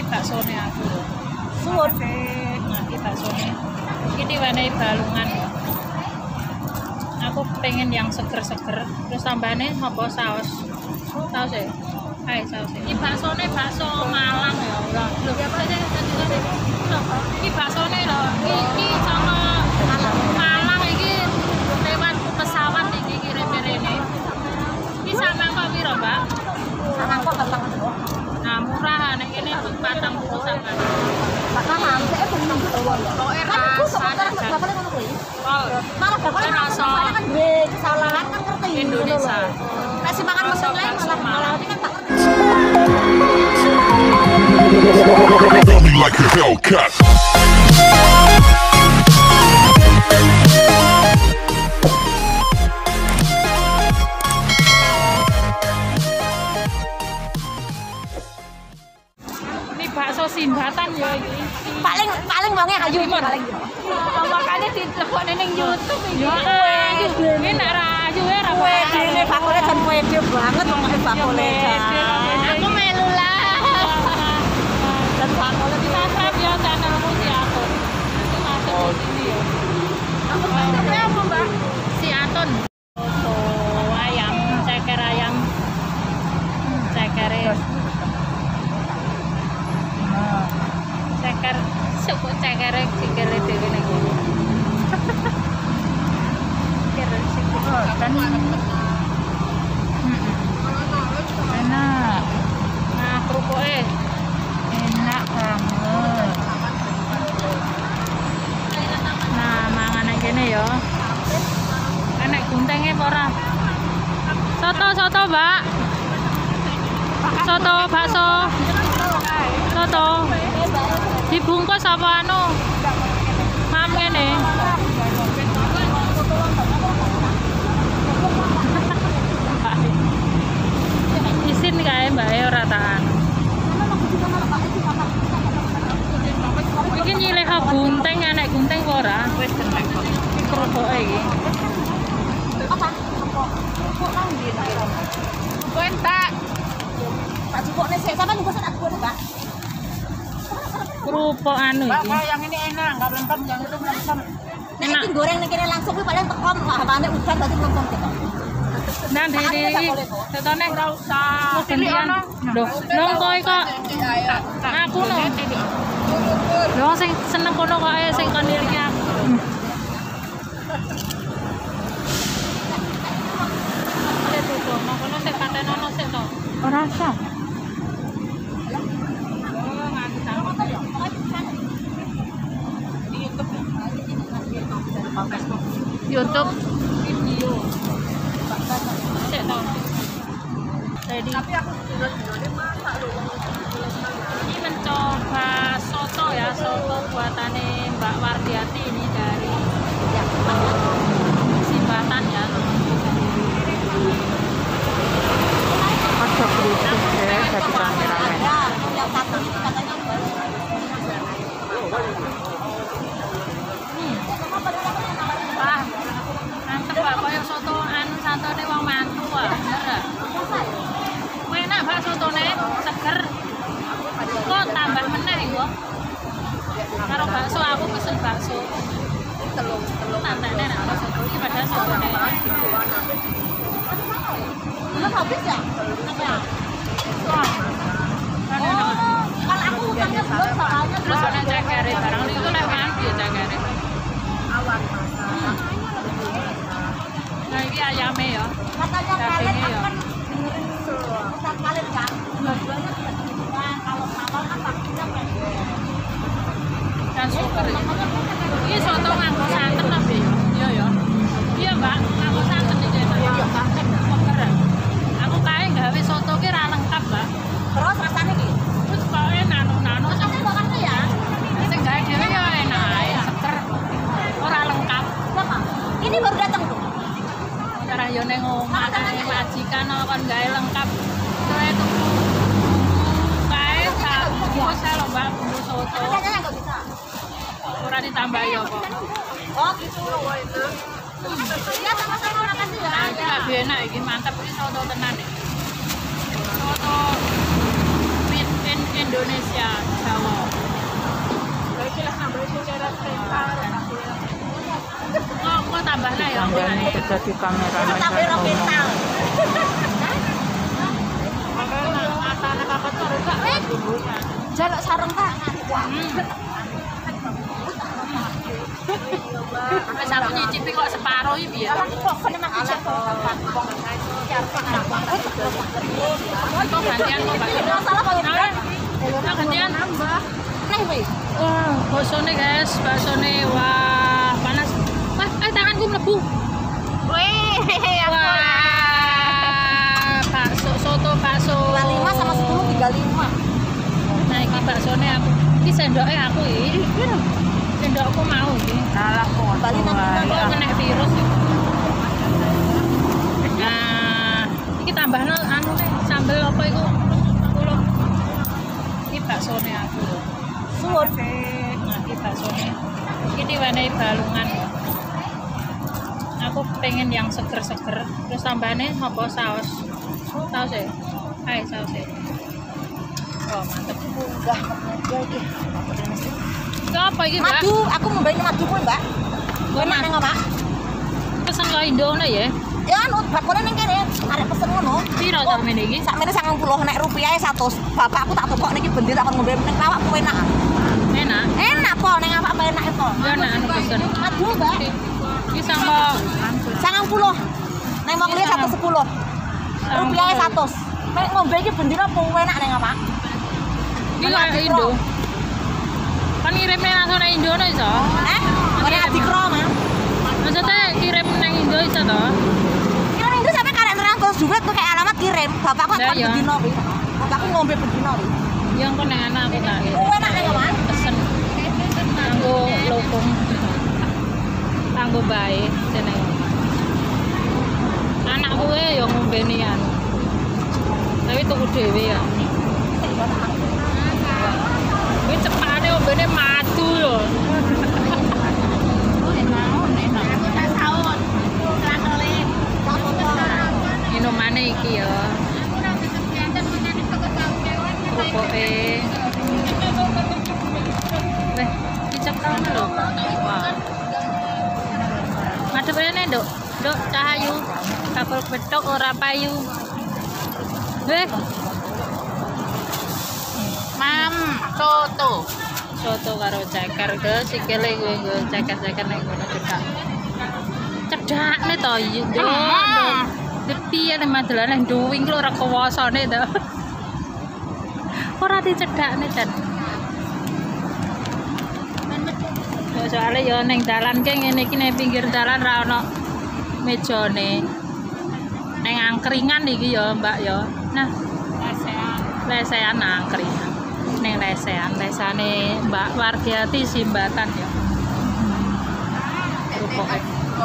baksone aku. Suwun. Iki baksone. Iki diwenehi balungan. Aku pengen yang seger-seger. Terus tambahane apa saus? Saus ya? Hai saus. Iki baksone bakso Malang ya. Lho, apa sih tadi? Iki baksone lho. Iki sama Malang iki lewat pesawat iki kirim-kirime. Iki sama kok piro, Mbak? Sama kok gampang kok. Nah, murah nek kene 40 sama. Bakal mampe benang dawa ya. Pokoke rasane bakal ngono kuwi. Malah bakal rasa kan duwe kesalahan kan ngerti Indonesia. Nek sing makan mesen lain malah ini kan tak like a Hellcat. Ini bakso Simbatan ya iki. Paling wonge ayu iki paling. Makanya dilebokne ning YouTube iki. Ini nek ra ayu ora Kowe dene bakule jan pede banget ngomongke bakule. Aku melu lah. Dan bakule Subscribe ya channelmu si Atun. Nanti masuk di sini ya. aku pengen apa, Mbak? Si Atun. Soto ayam, ceker ayam. Cekere. Ceker, suku cekere sikile dhewe ning ngene. Kira sikile kan. Enak. Nah, kerupuknya enak banget. Nah, mangan aja nih ya. Enak guntengnya apa ora? Soto, Mbak. Soto, bakso. Soto. Dibungkus apa anu? Mam ngene. Isin kae Mbak ora tahan. Iki nyilih gunting, enek gunting apa ora? Wis entek kok. Iki keroboke iki. Apa? Kok nang ndi? Kok entak? Tak cukupne sik sampean nyukur sak aku, Mbak. Kerupuk anu iki. Mbak, yang ini enak, enggak lengkap, yang itu lengkap. Nek Enak. iki goreng ning kene langsung kuwi paling tekom, hawane udan dadi lengkap gitu. Nang diri setone ora usah. Gantian. Loh, kok aku no. Lho sing seneng kono kok ae sing kon iki aku. Tutup, mau kono sik patenono sik to. Ora usah. YouTube video. Cek tau. Jadi tapi aku masak loh. Ini mencoba soto ya, soto buatannya Mbak Wardiati ini dari Simbatan ya. Masak kerupuk ya, jadi rame-rame. Yang satu itu katanya wah, mantep Pak, koyo soto anu santone wong mantu ah, bener. Enak Pak sotone, seger. Kok tambah meneh yo. Karo bakso aku pesen bakso. Telung tantene nek ana soto iki padahal sotone. Belum habis ya? Wah. Kalau aku utangnya belum soalnya Terus ana cekere barang itu lek mandi cekere. awan masak. Nah iki ayame ya. Katanya kalian Dagingnya ya. akan dengerin Ustaz Khalid kan? Dua-duanya sudah disebutkan kalau kapal kan pastinya pendek. Dan super ya. Ini soto nganggo santen tapi ya. Iya ya. Iya Mbak, nganggo santen iki. Iya santen. Aku kae gawe soto ki ra lengkap, Mbak. Terus rasanya gitu? Terus kok nano-nano Rasanya bakatnya ya? sing gawe dhewe ya enak ae, seger. Ora lengkap. Berapa? Ini baru datang tuh? Ora yo ning omah kae majikan kon gawe lengkap. Kowe tuku kae sak bungkus ae lho Mbak, bungkus soto. Rasanya nggak bisa? Ora ditambah ya kok. Oh gitu. Ya sama-sama makasih ya. Nah, iki lebih enak iki, mantap iki soto tenan iki. Soto made in Indonesia. kandhane dadi kameramen Tapi ora mental. Jaluk sarung Pak. Wis aku nyicipi kok separo iki piye? Kok kene mak cek kok. Kok gantian kok Mbak? Masalah kok ya. Gantian Nambah. Nah, weh. wah baksone guys, baksone wah panas. Wah tanganku mlebu. Weh, aku Wah bakso soto bakso 5 sama 10 35. nah iki baksone aku iki sendoke aku iki sendokku mau iki Alah kok. Bali nang kok kena virus nah iki tambahno anu nih sambel apa iku kulo iki baksone aku Suwun. nah iki baksone iki diwenehi balungan aku pengen yang seger-seger terus tambahane apa saus ya hai saus ya oh mantep Enggak, ya iki. itu apa iki mbak? Madu, aku mau beli madu pun, Mbak. Enak nang Pak. Pesen kok Indonesia ya? Ya anu bakone ning kene, arek pesen ngono. Piro ta men iki? Sakmene 90 nek rupiah 100. Bapakku tak tukok niki bendi tak kon ngombe ning awakku enak. Enak? Enak po ning awak enak itu. Ya enak anu pesen Madu, Mbak. iki sama 90. Ning wong liya 110. Rupiah 100. Nek ngombe iki bendi apa enak ning awak. iki kaya Indo kan kirimnya langsung nang Indo iso? Ora dikro, Mas. Maksudnya kirim nang Indo iso to? Ya Indo sampe karek terus duit tuh kayak alamat kirim. Bapakku Lah, kan ya. bedino kuwi. Bapakku ngombe bedino kuwi. Yang kok nang anak aku tak kirim. Enak ning awak. Pesen kanggo lokong kanggo bae jeneng anak kowe ya ngombeni anu tapi tuku dhewe ya kuwi cepane ombene madu lho minumane iki ya rupoke weh dicekel lho wah madhep rene nduk nduk cahayu kapal betok ora payu weh Mam, soto. soto karo ceker ke sikile gue ceker-ceker nek ngono cedak cedakne to yo piye nek madelane nduwing lho ora kuwasane to ora dicedakne ten soalnya ya neng dalan ke ngene iki ning pinggir dalan ra ono mejane neng angkringan iki ya Mbak ya nah lesean angkringan neng lesane Mbak Wardiati Simbatan ya rupoke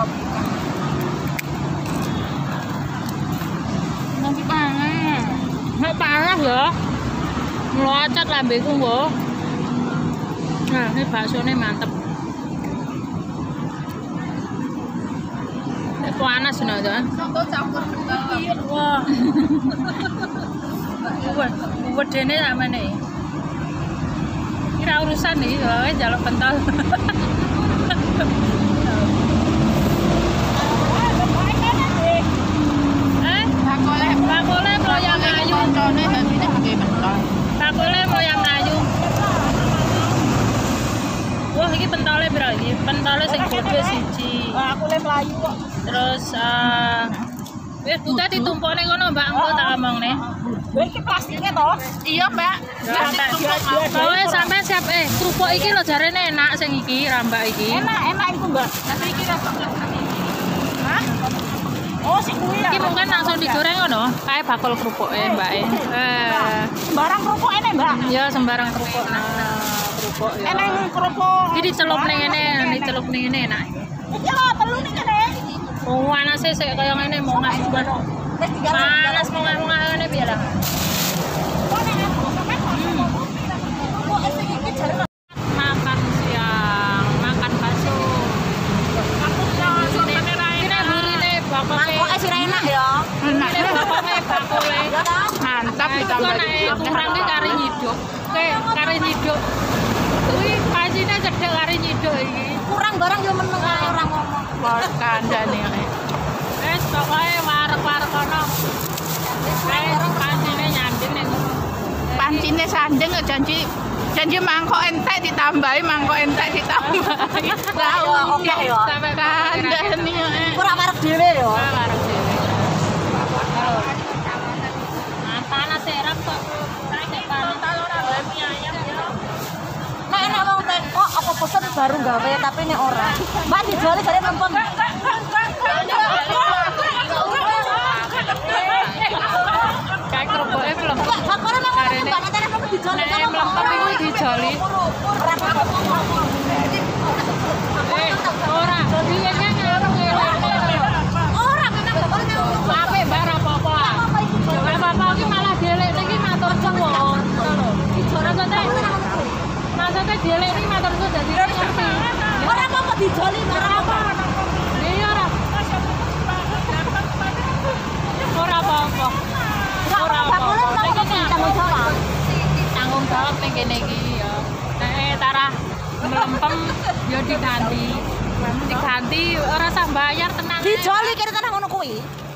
nanti panas nek panas ya mlocot lambeku nggo nah ini baksone mantep panas no to wah wedene samene kira urusan nih wae jaluk pentol bakule loyang ayu bakule loyang ayu wah iki pentole piro iki pentole sing gede siji Bakule mlayu kok. terus wis buka ditumpukne ngono Mbak engko tak omongne Lha iki plastiknya to? Iya, Mbak. kowe sampe siap kerupuk iki lho jarene enak sing iki rambak iki Enak iku, Mbak. Tapi iki rasa. Hah? Oh, sing kuwi ya. iki mungkin langsung digoreng ngono kae bakul kerupuke Mbak Sembarang kerupuk enak, Mbak. ya sembarang kerupuk nah kerupuk ya Enak kerupuk. iki dicelup ning ngene dicelup ning ngene enak Iki lho telu ning kene. oh panase sik kaya ngene mau ngasih Wis tiga panas mau ngene piye lah makan siang makan bakso ini burine bakule Mangkoke sira enak ya. ini bakule bakule Ya ta? Mantap kok ditambah nek kurang ki kari nyiduk oke kari nyiduk kuwi pacine cedhek kari nyiduk iki Kurang barang yo meneng ae ora ngomong. Kandhane nek. Wis pokoke wareg-wareg kono. Pancine nyanding ning ngono. Pancine sandeng janji mangkok entek ditambahi, mangkok entek ditambahi. Lah Oke ya. Sampai kandhane nek. Ora wareg dhewe ya. wareg dhewe. Nah, panas serap kok. Saiki panas ora gawe mie ayam ya. Nek enak wong teko apa pesen baru gawe tapi nek ora. Mbak dijoli jare nonton. Kayak keroboke belum. Sakore nang ngene Mbak nek arep dijoli Nek mlempem iku dijoli. Ora, biyen ngarep Ora memang bakal nang apik bar apa-apa. Ora apa-apa iki malah dhelek iki matur suwun. Maksudnya dhelek iki matur suwun dadi ngerti. ora apa-apa dijoli ora apa. Iya ora. Ora apa-apa. Ora apa-apa. Iki tanggung jawab. tanggung jawab ning kene iki ya. Nek tarah mlempem ya diganti. Diganti ora usah bayar tenan. Dijoli kira tenan ngono kuwi.